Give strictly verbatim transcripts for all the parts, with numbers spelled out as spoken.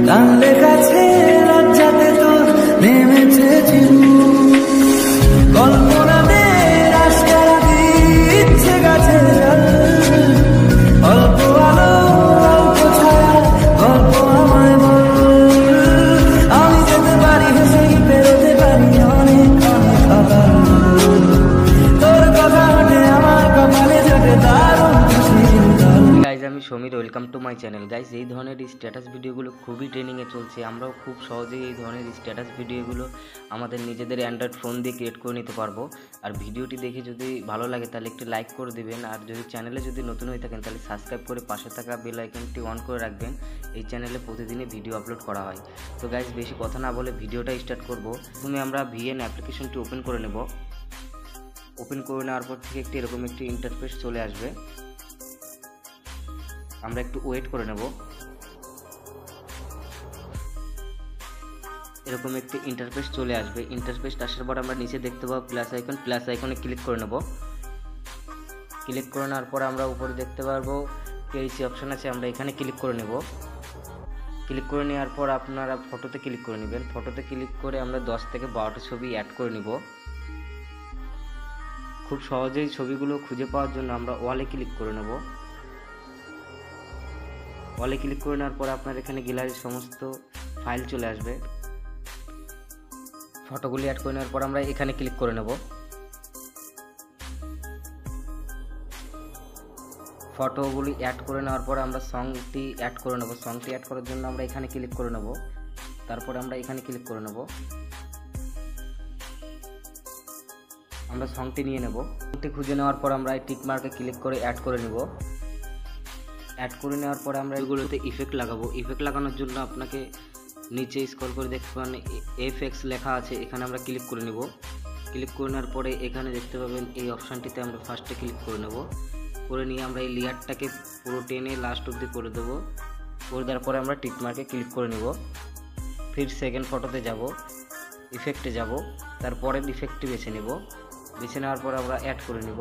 টানলে কাছে লজ্জাতে তো নেমেছে কল্পনাদের আশকারা দিচ্ছে গাছে অল্প আলো অল্প ছায়া গল্প আমায় বল আমি যেতে পারি হেসেই পেরোতে পারি অনেক অনেক আবার তোর কথা ওঠে আমার কপালে জোটে দারুণ খুশির দল। গাইজ আমি Samir, welcome to my channel. Guys এই ধরনের স্ট্যাটাস ভিডিওগুলো খুবই ট্রেনিংয়ে চলছে। আমরাও খুব সহজেই এই ধরনের স্ট্যাটাস ভিডিওগুলো আমাদের নিজেদের অ্যান্ড্রয়েড ফোন দিয়ে ক্রিয়েট করে নিতে পারবো। আর ভিডিওটি দেখে যদি ভালো লাগে তাহলে একটু লাইক করে দেবেন। আর যদি চ্যানেলে যদি নতুন হয়ে থাকেন তাহলে সাবস্ক্রাইব করে পাশে থাকা বেল আইকনটি অন করে রাখবেন। এই চ্যানেলে প্রতিদিনই ভিডিও আপলোড করা হয়। তো গাইজ বেশি কথা না বলে ভিডিওটা স্টার্ট করব। প্রথমে আমরা ভিএন অ্যাপ্লিকেশনটি ওপেন করে নেব। ওপেন করে নেওয়ার পর থেকে একটি এরকম একটি ইন্টারফেস চলে আসবে। আমরা একটু ওয়েট করে নেব। এরকম একটি ইন্টারফেস চলে আসবে। ইন্টারফেস আসার পর আমরা নিচে দেখতে পাবো প্লাস আইকন, প্লাস আইকনে ক্লিক করে নেব। ক্লিক করে নেওয়ার পর আমরা উপরে দেখতে পারবো কেইসি অপশন আছে, আমরা এখানে ক্লিক করে নেব। ক্লিক করে নেওয়ার পর আপনারা ফটোতে ক্লিক করে নেবেন। ফটোতে ক্লিক করে আমরা দশ থেকে বারোটা ছবি অ্যাড করে নিব। খুব সহজেই ছবিগুলো খুঁজে পাওয়ার জন্য আমরা ওয়ালে ক্লিক করে নেব। ওয়ালে ক্লিক করে নেওয়ার পর আপনার এখানে গ্যালারির সমস্ত ফাইল চলে আসবে। ফটোগুলি অ্যাড করে নেওয়ার পর আমরা এখানে ক্লিক করে নেব। ফটোগুলি অ্যাড করে নেওয়ার পর আমরা সংটি অ্যাড করে নেব। সংটি অ্যাড করার জন্য আমরা এখানে ক্লিক করে নেব। তারপরে আমরা এখানে ক্লিক করে নেব। আমরা সংটি নিয়ে নেব। সংটি খুঁজে নেওয়ার পর আমরা এই টিক মার্কে ক্লিক করে অ্যাড করে নেব। অ্যাড করে নেওয়ার পরে আমরা এগুলোতে ইফেক্ট লাগাবো। ইফেক্ট লাগানোর জন্য আপনাকে নিচে স্ক্রল করে দেখতে পাবেন এফএক্স লেখা আছে, এখানে আমরা ক্লিক করে নেব। ক্লিক করে নেওয়ার পরে এখানে দেখতে পাবেন এই অপশানটিতে আমরা ফার্স্টে ক্লিক করে নেব। করে নিয়ে আমরা এই লেয়ারটাকে পুরো টেনে লাস্ট অবধি করে দেবো। করে দেওয়ার পরে আমরা টিক মার্কে ক্লিক করে নেব। ফির সেকেন্ড ফটোতে যাব, ইফেক্টে যাব, তারপরে ইফেক্টটি বেছে নেব। বেছে নেওয়ার পর আমরা অ্যাড করে নেব।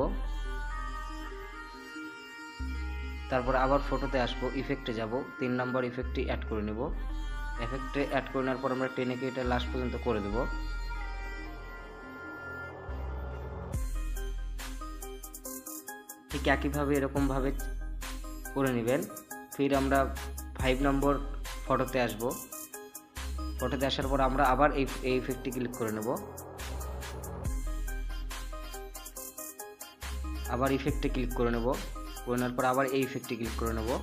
তারপর আবার ফটোতে আসবো, ইফেক্টে যাব, তিন নম্বর ইফেক্টটি অ্যাড করে নেব। ইফেক্টে অ্যাড করে নেওয়ার পর আমরা টেনে কে এটা লাস্ট পর্যন্ত করে দেব। ঠিক একইভাবে এরকমভাবে করে নেবেন। ফির আমরা ফাইভ নম্বর ফটোতে আসব। ফটোতে আসার পর আমরা আবার এই এই ইফেক্টটি ক্লিক করে নেব। আবার ইফেক্টে ক্লিক করে নেব। করে নেওয়ার পর আবার এই ইফেক্টে ক্লিক করে নেব,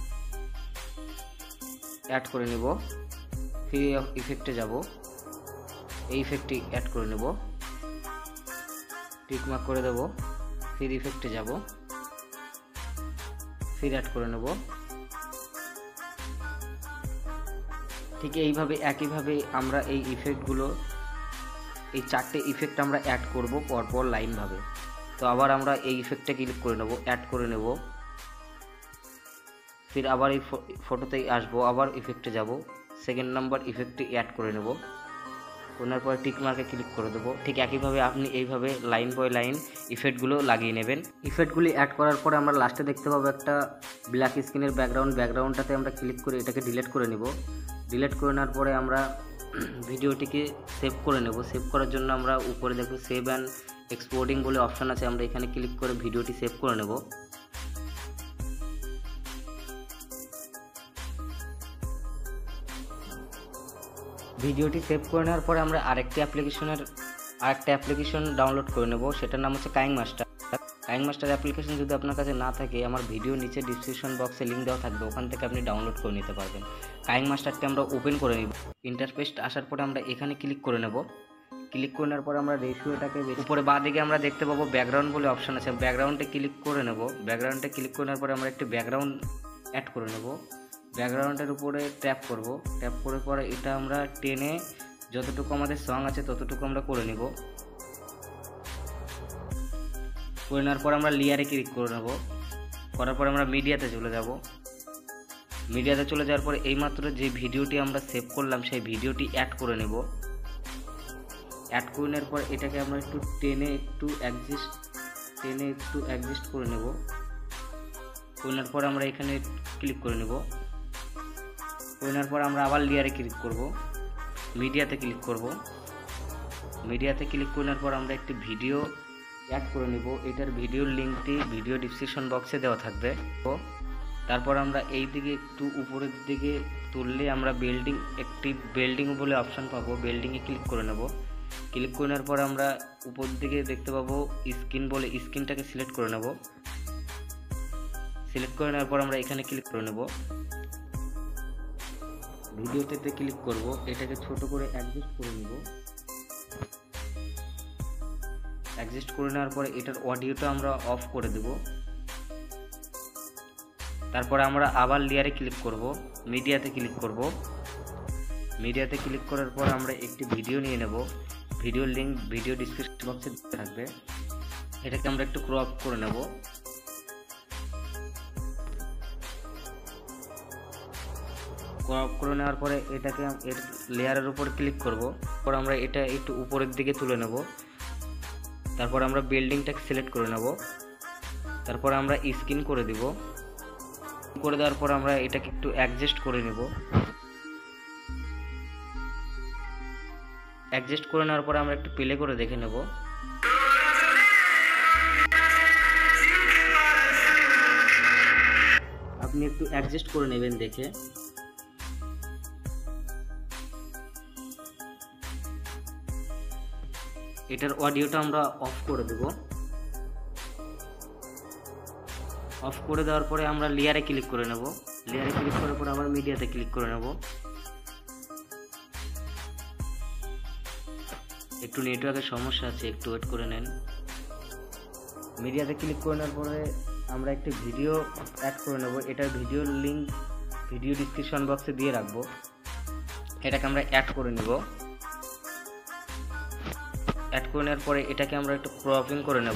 অ্যাড করে নেব। ফির ইফেক্টে যাব, এই ইফেক্টটি অ্যাড করে নেব, টিক মার্ক করে দেব। ফির ইফেক্টে যাব, ফির অ্যাড করে নেব। ঠিক এইভাবে একইভাবে আমরা এই ইফেক্টগুলো, এই চারটে ইফেক্ট আমরা অ্যাড করব পরপর লাইনভাবে। তো আবার আমরা এই ইফেক্টে ক্লিক করে নেব, অ্যাড করে নেব। ফির আবার এই ফটোতে আসবো, আবার ইফেক্টে যাব, সেকেন্ড নাম্বার ইফেক্টটি অ্যাড করে নেব। করার পর টিক মার্কে ক্লিক করে দেবো। ঠিক একইভাবে আপনি এইভাবে লাইন বাই লাইন ইফেক্টগুলো লাগিয়ে নেবেন। ইফেক্টগুলি অ্যাড করার পরে আমরা লাস্টে দেখতে পাবো একটা ব্ল্যাক স্ক্রিনের ব্যাকগ্রাউন্ড। ব্যাকগ্রাউন্ডটাতে আমরা ক্লিক করে এটাকে ডিলিট করে নেব। ডিলিট করে নেওয়ার পরে আমরা ভিডিওটিকে সেভ করে নেব। সেভ করার জন্য আমরা উপরে দেখব সেভ অ্যান্ড এক্সপোর্টিং বলে অপশান আছে, আমরা এখানে ক্লিক করে ভিডিওটি সেভ করে নেব। ভিডিওটি সেভ করে নেওয়ার পরে আমরা আরেকটি অ্যাপ্লিকেশনের আরেকটা অ্যাপ্লিকেশন ডাউনলোড করে নেব, সেটার নাম হচ্ছে KineMaster. KineMaster application যদি আপনার কাছে না থাকে, আমার ভিডিও নিচে ডিসক্রিপশন বক্সে লিঙ্ক দেওয়া থাকবে, ওখান থেকে আপনি ডাউনলোড করে নিতে পারবেন। কাইং মাস্টারটি আমরা ওপেন করে নিব। ইন্টারফেস আসার পরে আমরা এখানে ক্লিক করে নেব। ক্লিক করে নেওয়ার পর আমরা রেশিওটাকে উপরে বাঁ দিকে আমরা দেখতে পাবো ব্যাকগ্রাউন্ড বলে অপশান আছে, ব্যাকগ্রাউন্ডে ক্লিক করে নেব। ব্যাকগ্রাউন্ডে ক্লিক করে নেওয়ার পরে আমরা একটি ব্যাকগ্রাউন্ড অ্যাড করে নেব। ব্যাকগ্রাউন্ডের উপরে ট্যাপ করব। ট্যাপ করে পরে এটা আমরা টেনে যতটুকু আমাদের সং আছে ততটুকু আমরা করে নেব। করে নেওয়ার পর আমরা লেয়ারে ক্লিক করে নেব। করার পর আমরা মিডিয়াতে চলে যাব। মিডিয়াতে চলে যাওয়ার পর এইমাত্র যে ভিডিওটি আমরা সেভ করলাম সেই ভিডিওটি অ্যাড করে নেব। অ্যাড করে নেওয়ার পর এটাকে আমরা একটু টেনে একটু অ্যাডজাস্ট টেনে একটু অ্যাডজাস্ট করে নেব। করে নেওয়ার পর আমরা এখানে ক্লিক করে নেব। নেওয়ার পর আমরা আবার লেয়ারে ক্লিক করব, মিডিয়াতে ক্লিক করব। মিডিয়াতে ক্লিক করার পর আমরা একটি ভিডিও অ্যাড করে নেব। এটার ভিডিওর লিঙ্কটি ভিডিও ডিসক্রিপশন বক্সে দেওয়া থাকবে। তো তারপর আমরা এই দিকে একটু উপরের দিকে তুললে আমরা বিল্ডিং একটি বিল্ডিং বলে অপশান পাবো, বিল্ডিংয়ে ক্লিক করে নেব। ক্লিক করে নেওয়ার পর আমরা উপর দিকে দেখতে পাবো স্ক্রিন বলে, স্ক্রিনটাকে সিলেক্ট করে নেব। সিলেক্ট করে নেওয়ার পর আমরা এখানে ক্লিক করে নেব। ভিডিওতে ক্লিক করব, এটাকে ছোট করে অ্যাডজাস্ট করে নেব। অ্যাডজাস্ট করে নেওয়ার পরে এটার অডিওটা আমরা অফ করে দেব। তারপর আমরা আবার লেয়ারে ক্লিক করব, মিডিয়াতে ক্লিক করব। মিডিয়াতে ক্লিক করার পর আমরা একটি ভিডিও নিয়ে নেব। ভিডিওর লিঙ্ক ভিডিও ডিসক্রিপশন বক্সে থাকবে। এটাকে আমরা একটু ক্রপ করে নেব। ক্রপ করে নেওয়ার পরে এটাকে এর লেয়ারের উপর ক্লিক করব। তারপর আমরা এটা একটু উপরের দিকে তুলে নেব। তারপর আমরা বিল্ডিংটাকে সিলেক্ট করে নেব। তারপর আমরা স্ক্রিন করে দিব। করে দেওয়ার পর আমরা এটাকে একটু অ্যাডজাস্ট করে নেব। অ্যাডজাস্ট করে নেওয়ার পর আমরা একটু প্লে করে দেখে নেব। আপনি একটু অ্যাডজাস্ট করে নেবেন দেখে। এটার অডিওটা আমরা অফ করে দেব। অফ করে দেওয়ার পরে আমরা লেয়ারে ক্লিক করে নেব। লেয়ারে ক্লিক করার পর আবার মিডিয়াতে ক্লিক করে নেব। একটু নেটওয়ার্কের সমস্যা আছে, একটু ওয়েট করে নেন। মিডিয়াতে ক্লিক করে নেওয়ার পরে আমরা একটি ভিডিও অ্যাড করে নেব। এটার ভিডিওর লিঙ্ক ভিডিও ডিসক্রিপশন বক্সে দিয়ে রাখবো। এটাকে আমরা অ্যাড করে নেব। অ্যাড করে নেওয়ার পরে এটাকে আমরা একটু ক্রপিং করে নেব।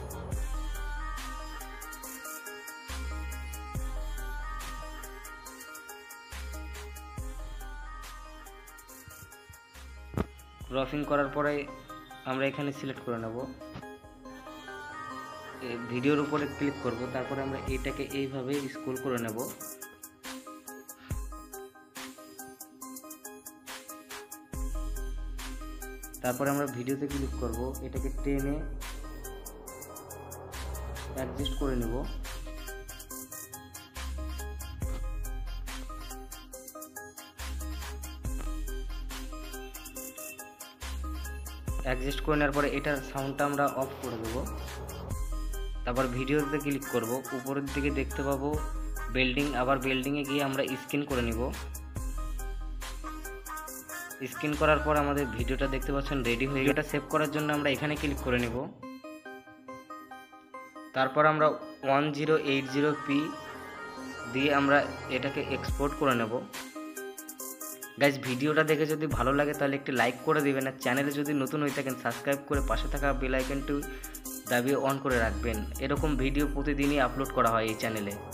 ক্রপিং করার পরে আমরা এখানে সিলেক্ট করে নেব। ভিডিওর উপরে ক্লিক করব। তারপরে আমরা এটাকে এইভাবে স্ক্রল করে নেব। তারপরে আমরা ভিডিওতে ক্লিক করব। এটাকে টেনে অ্যাডজাস্ট করে নেব। অ্যাডজাস্ট করে নেওয়ার পরে এটার সাউন্ডটা আমরা অফ করে দেব। তারপর ভিডিওতে ক্লিক করব। উপরের দিকে দেখতে পাবো বিল্ডিং, আবার বিল্ডিংয়ে গিয়ে আমরা স্ক্রিন করে নিব। স্ক্রিন করার পর আমাদের ভিডিওটা দেখতে পাচ্ছেন রেডি হয়ে গেছে। সেভ করার জন্য আমরা এখানে ক্লিক করে নেব। তারপর আমরা one zero eight zero p দিয়ে আমরা এটাকে এক্সপোর্ট করে নেব। গাইজ, ভিডিওটা দেখে যদি ভালো লাগে তাহলে একটি লাইক করে দিবেন, আর চ্যানেলে যদি নতুন হয়ে থাকেন সাবস্ক্রাইব করে পাশে থাকা বেল আইকনটি দাবিয়ে অন করে রাখবেন। এরকম ভিডিও প্রতিদিনই আপলোড করা হয় এই চ্যানেলে।